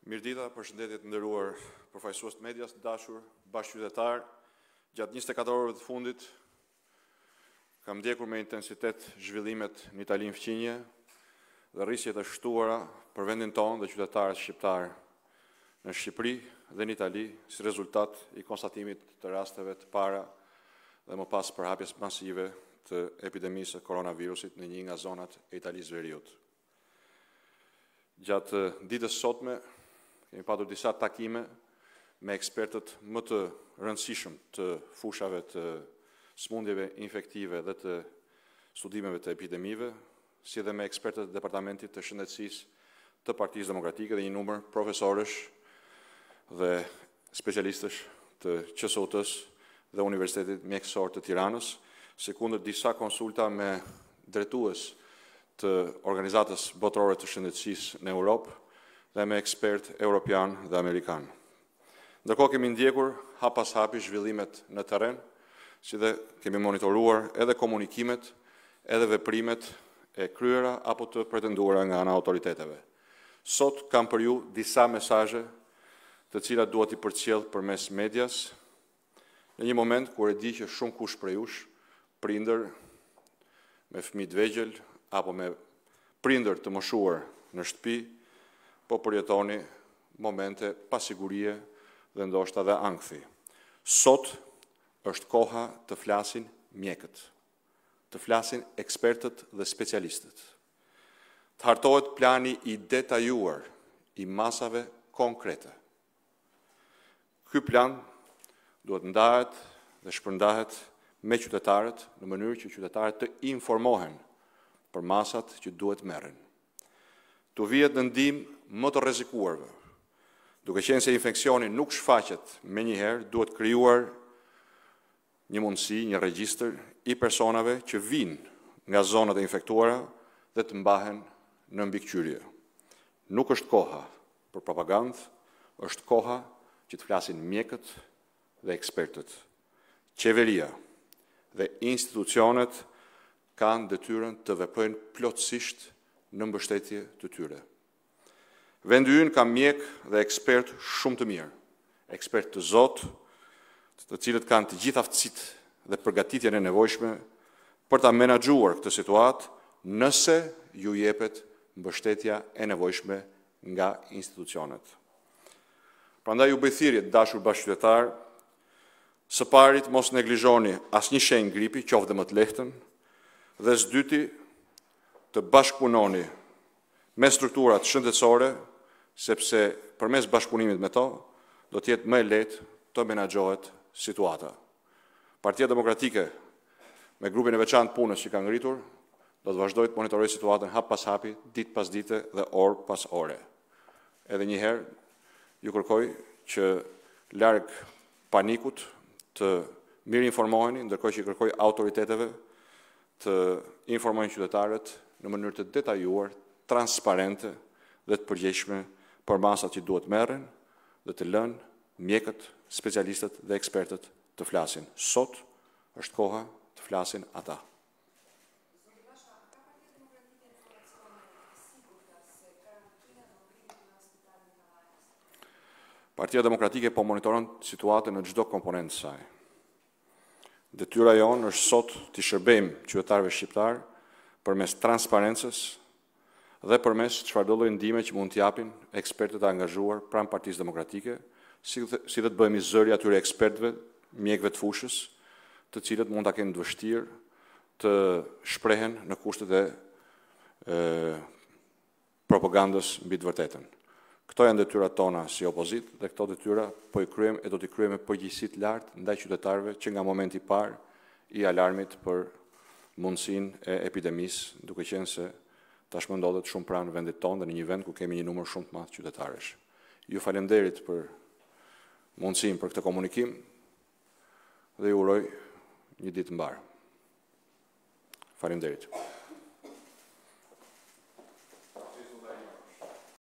Mirdita, përshëndetje të nderuar përfaqësues të medias, të dashur bashkëqytetar, gjatë 24 orëve të fundit kam ndjekur me intensitet zhvillimet në Italinë fqinje dhe rrisjet e shtuara për vendin tonë dhe qytetarët shqiptar në Shqipëri dhe në Itali si rezultat i konstatimit të rasteve të para dhe më pas përhapjes masive të epidemisë së koronavirusit në një nga zonat e Italisë Veriut. Gjatë ditës sotme kemi patur disa takime me ekspertët më të rëndësishëm të fushave të smundjeve infektive dhe të studimeve të epidemive, si edhe me ekspertët e Departamentit të Shëndetësisë të Partisë Demokratike dhe një numër profesorësh dhe specialistësh të QSOT-s dhe Universitetit Mjekësor të Tiranës, sekundër disa konsulta me drejtues të Organizatës Botërore të Shëndetësisë në Europë dhe me ekspert europian dhe amerikan. Ndërkohë kemi ndjekur hap pas hapi zhvillimet në terren, si dhe kemi monitoruar edhe komunikimet, edhe veprimet e kryera apo të pretenduara nga ana autoriteteve. Sot kam për ju disa mesazhe të cilat duhet i përcjell përmes medias, në një moment kur e di që shumë kush prej jush, prindër me fëmijë të vegjël apo me prindër të moshuar në shtëpi, po përjetoni momente pasigurie dhe ndoshta dhe ankthi. Sot është koha të flasin mjekët, të flasin ekspertët dhe specialistët. Të hartohet plani i detajuar i masave konkrete. Ky plan duhet ndahet dhe shpërndahet me qytetarët në mënyrë që qytetarët të informohen për masat që duhet merren. Të vihet në ndihmë më të rrezikuarve. Duke qenë se infeksioni nuk shfaqet menjëherë, duhet krijuar një mundësi, një regjistër i personave që vinë nga zonat e infektuara dhe të mbahen në mbikëqyrje. Nuk është koha për propagandë, është koha që të flasin mjekët dhe ekspertët. Qeveria dhe institucionet kanë detyrën të veprojnë plotësisht në mbështetje të tyre. Vendi ynë ka mjek dhe ekspert shumë të mirë, ekspert të zotë, të cilët kanë të gjitha aftësitë dhe përgatitjen e nevojshme për ta menaxhuar këtë situatë nëse ju jepet mbështetja e nevojshme nga institucionet. Prandaj ju bëj thirrje, dashur bashkëqytetar, së parit mos neglizhoni asnjë shenjë gripi, qoftë dhe më të lehtën, dhe së dyti të bashkëpunoni me strukturat shëndetësore, sepse përmes bashkëpunimit me to, do të jetë më e lehtë të menaxhohet situata. Partia Demokratike, me grupin e veçantë punës që ka ngritur, do të vazhdojë të monitorojë situatën hap pas hapi, ditë pas dite dhe orë pas ore. Edhe një herë, ju kërkoj që larg panikut të mirë informoheni, ndërkohë që i kërkoj autoriteteve të informojnë qytetarët në mënyrë të detajuar, transparente dhe të përgjegjshme për masat që duhet merren dhe të lënë mjekët, specialistët dhe ekspertët të flasin. Sot është koha të flasin ata. Partia Demokratike po monitoron situatën në çdo komponent të saj. Detyra jonë është sot të shërbejmë qytetarëve shqiptar përmes transparencës dhe përmes çfarëdo lloji ndihme që mund t'japin ekspertët e angazhuar pranë Partisë Demokratike, si dhe të bëhemi zëri atyre ekspertëve, mjekëve të fushës, të cilët mund ta kenë të vështirë të shprehen në kushtet e propagandës mbi të vërtetën. Këto janë detyrat tona si opozitë dhe këto detyra po i kryejmë e do t'i kryejmë me përgjegjësi të lartë ndaj qytetarëve që nga momenti i parë i alarmit për mundësinë e epidemisë, duke qenë se tashmë ndodhet shumë pranë vendit tonë dhe në një vend ku kemi një numër shumë të madh qytetarësh. Ju falenderit për mundësinë për këtë komunikim dhe ju uroj një ditë të mbarë. Faleminderit.